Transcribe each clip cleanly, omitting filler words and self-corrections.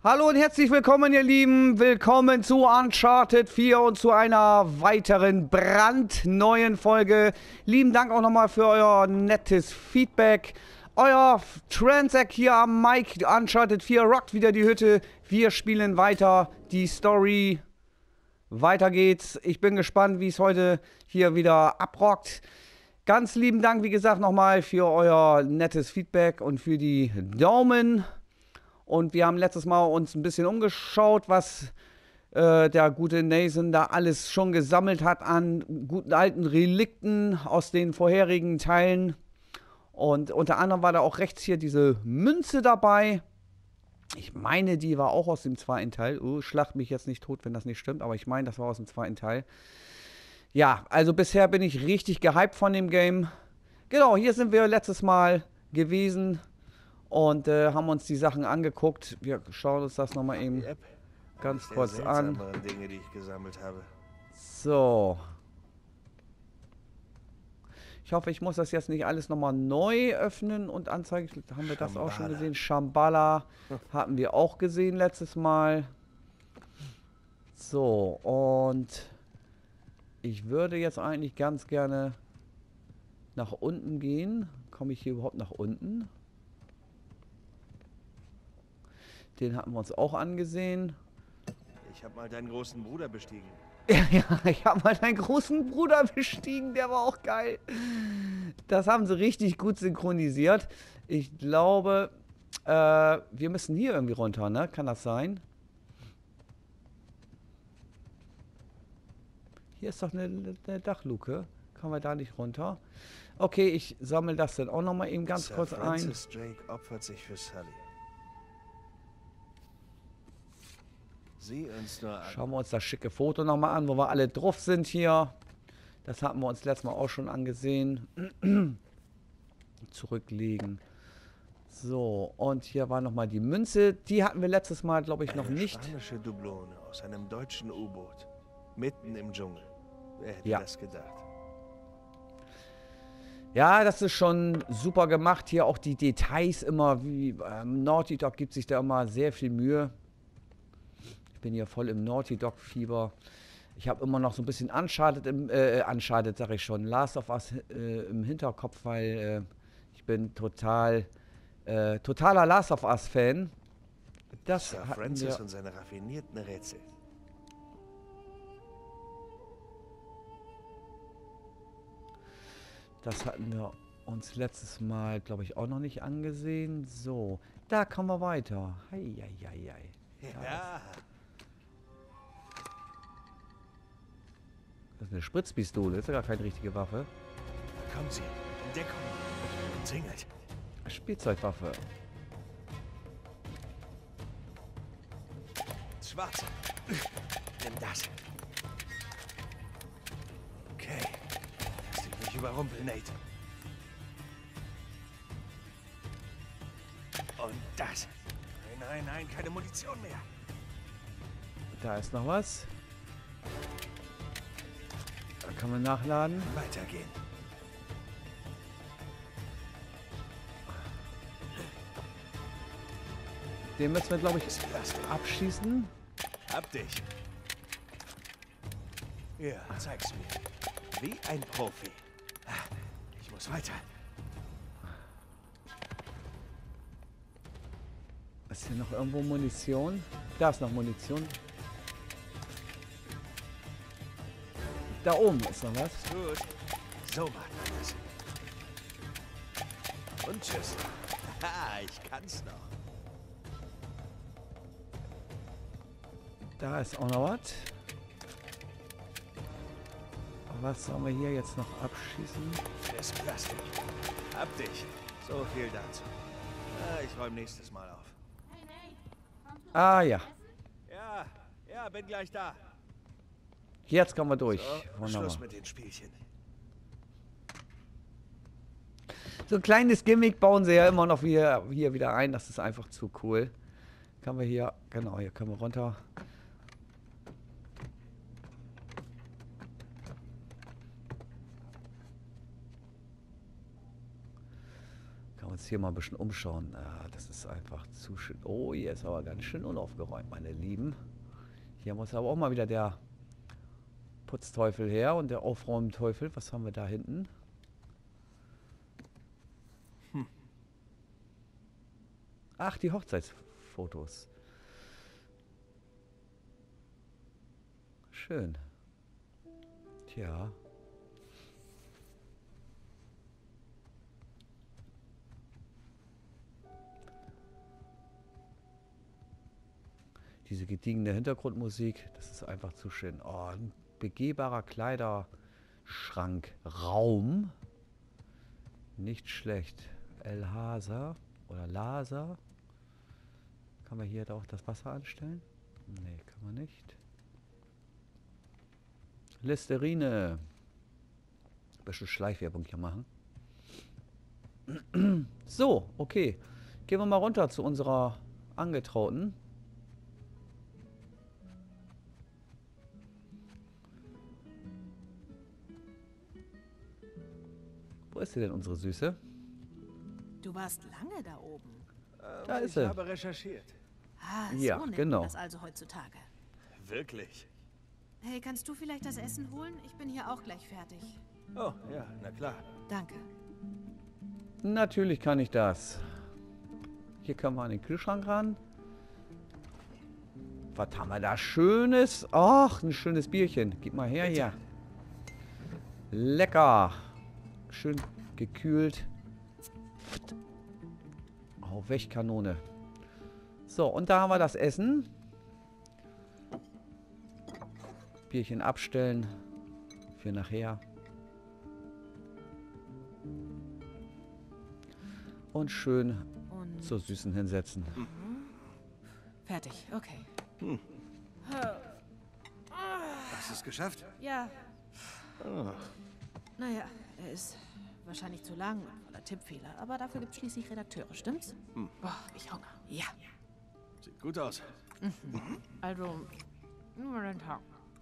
Hallo und herzlich willkommen, ihr Lieben. Willkommen zu Uncharted 4 und zu einer weiteren brandneuen Folge. Lieben Dank auch nochmal für euer nettes Feedback. Euer Transac hier am Mic. Uncharted 4 rockt wieder die Hütte. Wir spielen weiter die Story. Weiter geht's. Ich bin gespannt, wie es heute hier wieder abrockt. Ganz lieben Dank, wie gesagt, nochmal für euer nettes Feedback und für die Daumen. Und wir haben letztes Mal uns ein bisschen umgeschaut, was der gute Nathan da alles schon gesammelt hat an guten alten Relikten aus den vorherigen Teilen. Und unter anderem war da auch rechts hier diese Münze dabei. Ich meine, die war auch aus dem zweiten Teil. Schlacht mich jetzt nicht tot, wenn das nicht stimmt, aber ich meine, das war aus dem zweiten Teil. Ja, also bisher bin ich richtig gehypt von dem Game. Genau, hier sind wir letztes Mal gewesen und haben uns die Sachen angeguckt. Wir schauen uns das nochmal eben ganz kurz an. Dinge, die ich gesammelt habe. So. Ich hoffe, ich muss das jetzt nicht alles nochmal neu öffnen und anzeigen. Haben wir das auch schon gesehen? Shambhala hatten wir auch gesehen letztes Mal. So, und ich würde jetzt eigentlich ganz gerne nach unten gehen. Komme ich hier überhaupt nach unten? Den hatten wir uns auch angesehen. Ich habe mal deinen großen Bruder bestiegen. Ja, ich habe mal deinen großen Bruder bestiegen, der war auch geil. Das haben sie richtig gut synchronisiert. Ich glaube, wir müssen hier irgendwie runter, ne? Kann das sein? Hier ist doch eine Dachluke. Kann man da nicht runter? Okay, ich sammle das dann auch nochmal eben ganz kurz ein. Francis Drake opfert sich für Sully. Sieh uns nur an. Schauen wir uns das schicke Foto nochmal an, wo wir alle drauf sind hier. Das hatten wir uns letztes Mal auch schon angesehen. Zurücklegen. So, und hier war nochmal die Münze. Die hatten wir letztes Mal, glaube ich, noch nicht. Eine spanische Dublone aus einem deutschen U-Boot. Mitten im Dschungel. Wer hätte das gedacht? Ja, das ist schon super gemacht. Hier auch die Details immer, wie Naughty Dog gibt sich da immer sehr viel Mühe. Ich bin hier voll im Naughty Dog Fieber. Ich habe immer noch so ein bisschen Uncharted, sag ich schon, Last of Us im Hinterkopf, weil ich bin totaler Last of Us Fan. Das Sir hatten Francis wir, und seine raffinierten Rätsel. das hatten wir uns letztes Mal, glaube ich, auch noch nicht angesehen. So, da kommen wir weiter. Heieiei. Ja. Das ist eine Spritzpistole, ist ja gar keine richtige Waffe. Kommen Sie. In Deckung. Umzingelt. Spielzeugwaffe. Schwarz. Nimm das. Okay. Lass dich nicht überrumpeln, Nate. Und das. Nein, keine Munition mehr. Da ist noch was. Da kann man nachladen. Weitergehen. Den müssen wir, glaube ich, abschießen. Hab dich. Ja, zeig's mir. Wie ein Profi. Ich muss weiter. Ist hier noch irgendwo Munition? Da ist noch Munition. Da oben ist noch was. Gut. So macht man das. Und tschüss. Haha, ich kann's noch. Da ist auch noch was. Was sollen wir hier jetzt noch abschießen? Das Plastik. Hab dich. So viel dazu. Ich räume nächstes Mal auf. Ah ja, Ja, bin gleich da. jetzt kommen wir durch. So, Wunderbar. Schluss mit den Spielchen. So ein kleines Gimmick bauen sie ja immer noch hier wieder ein. Das ist einfach zu cool. Können wir hier, genau, hier können wir runter. Kann man uns hier mal ein bisschen umschauen. Ah, das ist einfach zu schön. Oh, hier ist aber ganz schön unaufgeräumt, meine Lieben. Hier muss aber auch mal wieder der Putzteufel her und der Aufräumteufel. Was haben wir da hinten? Ach, die Hochzeitsfotos. Schön. Tja. Diese gediegene Hintergrundmusik, das ist einfach zu schön. Oh, ein begehbarer Kleiderschrankraum. Nicht schlecht. El Hasa oder Lasa. Kann man hier auch das Wasser anstellen? Nee, kann man nicht. Listerine. Ein bisschen Schleichwerbung hier machen. So, okay. Gehen wir mal runter zu unserer Angetrauten. Wo ist sie denn, unsere Süße? Du warst lange da oben. Da ist ich sie. habe recherchiert. Ah, Ja, so nennt genau. man das also heutzutage. Wirklich? Hey, kannst du vielleicht das Essen holen? Ich bin hier auch gleich fertig. Oh, ja, na klar. Danke. Natürlich kann ich das. Hier kann man an den Kühlschrank ran. Was haben wir da Schönes? Ach, ein schönes Bierchen. Gib mal her hier. Lecker. Schön gekühlt. Oh, Wächtkanone. So, und da haben wir das Essen. Bierchen abstellen. Für nachher. Und schön Und zur Süßen hinsetzen. fertig, okay. Hast du es geschafft? Ja. Naja, er ist wahrscheinlich zu lang und voller Tippfehler, aber dafür gibt es schließlich Redakteure, stimmt's? Boah, ich Hunger. Ja. Sieht gut aus. Also, nur den Tag.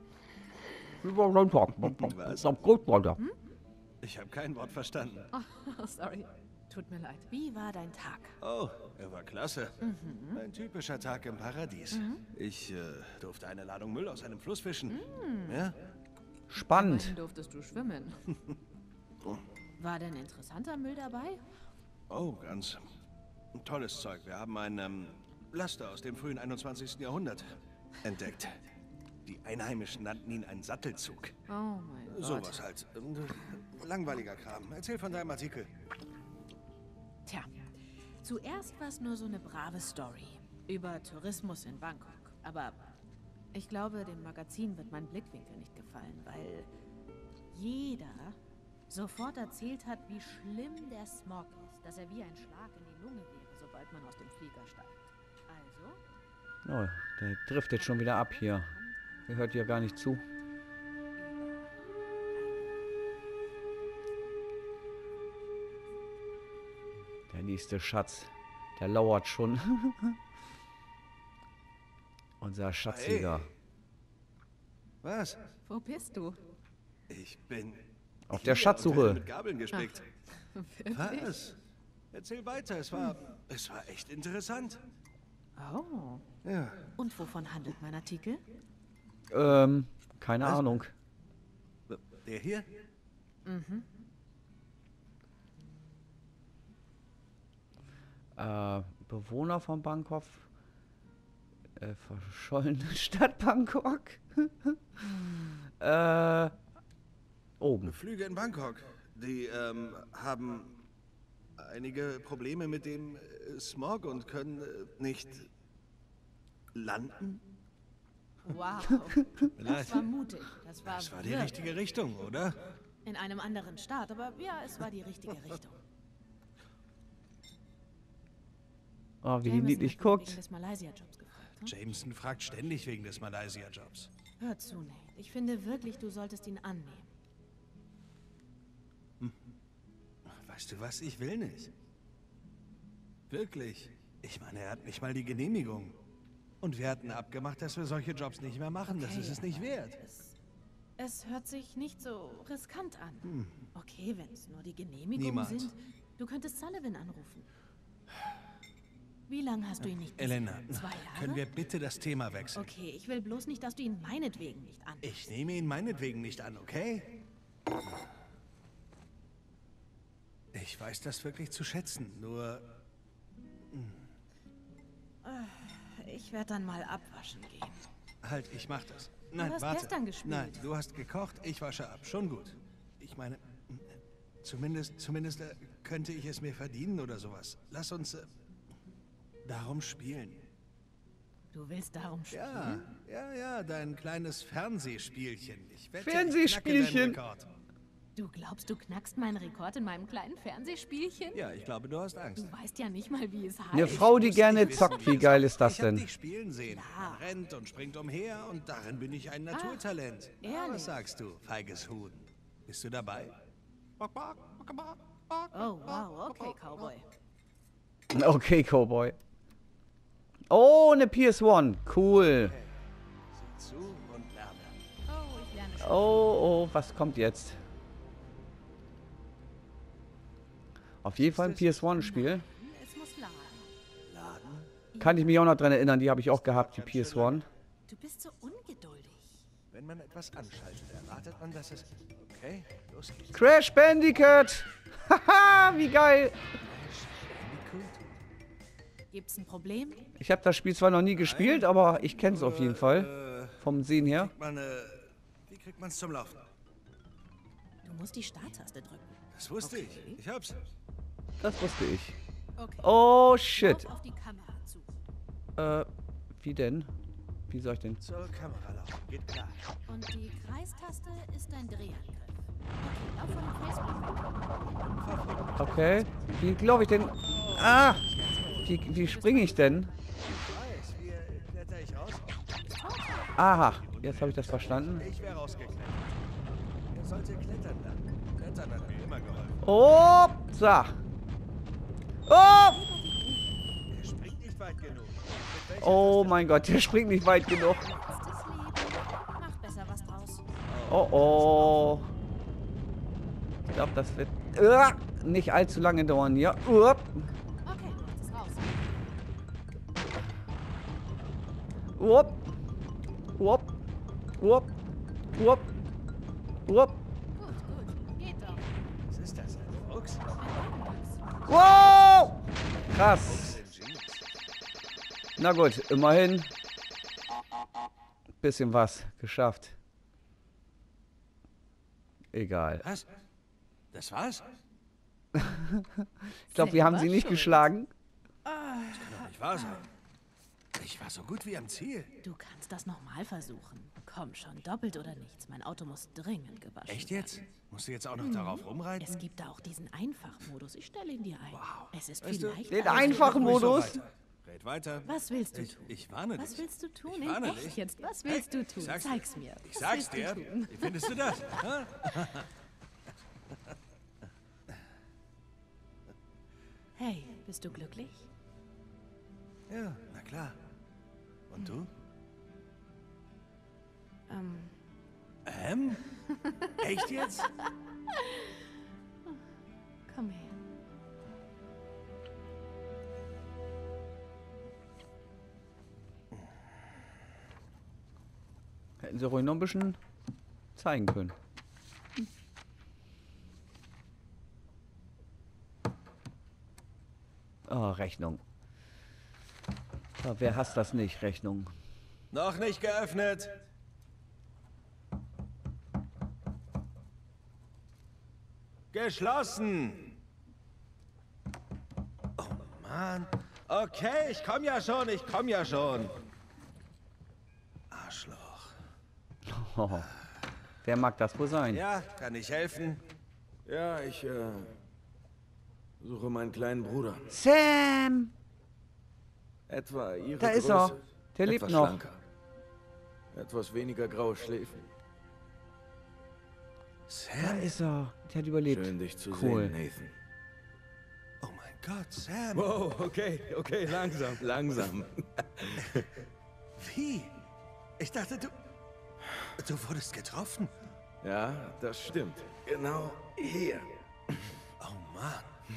Was? Ich habe kein Wort verstanden. Oh, sorry. Tut mir leid. Wie war dein Tag? Oh, er war klasse. Ein typischer Tag im Paradies. Ich durfte eine Ladung Müll aus einem Fluss fischen. Ja? Spannend. Immerhin durftest du schwimmen. War denn interessanter Müll dabei? Oh, ganz tolles Zeug. Wir haben einen Laster aus dem frühen 21. Jahrhundert entdeckt. Die Einheimischen nannten ihn einen Sattelzug. Oh mein Gott. Sowas halt. Langweiliger Kram. Erzähl von deinem Artikel. Tja, zuerst war es nur so eine brave Story über Tourismus in Bangkok. Aber ich glaube, dem Magazin wird mein Blickwinkel nicht gefallen, weil jeder sofort erzählt hat, wie schlimm der Smog ist, dass er wie ein Schlag in die Lunge wäre, sobald man aus dem Flieger steigt. Also? Oh, der driftet schon wieder ab hier. Er hört ja gar nicht zu. Der nächste Schatz, der lauert schon. Unser Schatzjäger. Hey. Was? Wo bist du? Ich bin Auf der hier Schatzsuche. und werde mit Gabeln gespickt. Wirklich? Was? Erzähl weiter. Es war echt interessant. Oh. Ja. Und wovon handelt mein Artikel? Keine Was? Ahnung. Der hier? Bewohner von Bangkok. Verschollene Stadt Bangkok. Oben. Flüge in Bangkok. Die haben einige Probleme mit dem Smog und können nicht landen. Wow. Leid. Das war mutig. Das war Das war die wirklich richtige Richtung, oder? in einem anderen Staat, aber ja, es war die richtige Richtung. Oh, wie die Jameson niedlich hat mich guckt. wegen des Malaysia-Jobs gefragt. Ne? Jameson fragt ständig wegen des Malaysia-Jobs. Hör zu, Nate. Ich finde wirklich, du solltest ihn annehmen. Weißt du was? Ich will nicht. Wirklich. Ich meine, er hat nicht mal die Genehmigung. Und wir hatten abgemacht, dass wir solche Jobs nicht mehr machen. Das Okay, ist es nicht aber wert. Es hört sich nicht so riskant an. Okay, wenn es nur die Genehmigung Niemals. sind. Du könntest Sullivan anrufen. Wie lange hast du ihn nicht Elena, gesehen? 2 Jahre? können wir bitte das Thema wechseln? Okay, ich will bloß nicht, dass du ihn meinetwegen nicht anrufst. Ich nehme ihn meinetwegen nicht an, okay? Ich weiß das wirklich zu schätzen, nur... Ich werde dann mal abwaschen gehen. Halt, ich mach das. Nein, hast warte. gestern gespielt. Nein, du hast gekocht, ich wasche ab. Schon gut. Ich meine, zumindest könnte ich es mir verdienen oder sowas. Lass uns darum spielen. Du willst darum spielen? Ja, dein kleines Fernsehspielchen. Ich wette, Fernsehspielchen. ich knacke deinen Rekord. Du glaubst, du knackst meinen Rekord in meinem kleinen Fernsehspielchen? Ja, ich glaube, du hast Angst. Du weißt ja nicht mal, wie es heißt. Eine Frau, die Muss gerne nicht wissen, zockt, wie wie es geil ist. ist das Ich hab denn? dich spielen sehen. Ja. Er rennt und springt umher und darin bin ich ein Naturtalent. ehrlich? Was sagst du, feiges Huhn? Bist du dabei? Oh, wow, okay, Cowboy. Okay, Cowboy. Oh, eine PS1. Cool. Sieh zu und lerne. Oh, ich lerne schon. Oh, was kommt jetzt? Auf jeden Fall ein PS1-Spiel. Es muss laden. Laden? Kann ich mich auch noch dran erinnern, die habe ich auch gehabt, die PS1. Du bist so ungeduldig. Wenn man etwas anschaltet, erwartet man, dass es... Okay, los geht's. Crash Bandicoot! Haha, wie geil! Gibt's ein Problem? Ich habe das Spiel zwar noch nie gespielt, aber ich kenne es auf jeden Fall. Vom Sehen her. Wie kriegt man's zum Laufen? Du musst die Starttaste drücken. Das wusste ich. Ich hab's. Das wusste ich. Okay. Oh, shit. Lauf auf die Kamera zu. Wie denn? Wie soll ich denn? Zur Kamera laufen. Geht klar. Und die Kreistaste ist dein Drehangriff. Okay, lauf von dem Faceplate weg. Okay. Wie glaube ich denn? Ah! Wie springe ich denn? Weiß, wie kletter ich raus? Aha, jetzt habe ich das verstanden. Ich wäre rausgeklettert. Er sollte klettern dann. Klettern hat mir immer geholfen. Oh, so. Oh! Er springt nicht weit genug. Mit welcher Oh Taste? mein Gott, der springt nicht weit genug. Letztes Leben. Mach besser was draus. Oh. Ich glaube, das wird nicht allzu lange dauern. Ja. Okay, du machst es raus. Upp. Upp. Upp. Upp. Upp. Gut. Geht doch. Was ist das? Ein Fuchs? Ein Max. Wow! Krass. Sind Jeans. Na gut, immerhin. Bisschen was geschafft. Egal. Was? Das war's? Ich glaube, wir haben sie nicht Selber geschlagen. Kann doch nicht wahr sein. Ich war so gut wie am Ziel. Du kannst das nochmal versuchen. Komm schon, doppelt oder nichts. Mein Auto muss dringend gewaschen Echt jetzt? Musst du jetzt auch noch darauf rumreiten? Es gibt da auch diesen Einfachmodus. Ich stelle ihn dir ein. Wow. Es ist Weißt viel du, leichter. Den als- einfachen Ruhig so Modus. weiter. Red weiter. Was willst du tun? Ich warne Was dich. willst du tun? Ich In warne echt dich. jetzt? Was willst du tun? Ich sag's dir. Zeig's mir. Ich Was sag's willst dir. du tun? Wie findest du das? Hä? Hey, bist du glücklich? Ja, na klar. Und du? Echt jetzt? Komm her. Hätten sie ruhig noch ein bisschen zeigen können. Oh, Rechnung. Ja, wer hasst das nicht, Rechnung? Noch nicht geöffnet. Geschlossen. Oh Mann. Okay, ich komm ja schon. Arschloch. Oh, wer mag das wohl sein? Ja, kann ich helfen? Ja, ich suche meinen kleinen Bruder. Sam! Etwa ihre Da ist Größe. er. Der lebt Etwas noch. schlanker. Etwas weniger graue Schläfen. Da Sam? ist er. Der hat überlebt. Schön, dich zu Cool. sehen, Nathan. Oh mein Gott, Sam. Wow, okay, langsam. Wie? Ich dachte, du wurdest getroffen. Ja, das stimmt. Genau hier. Oh Mann.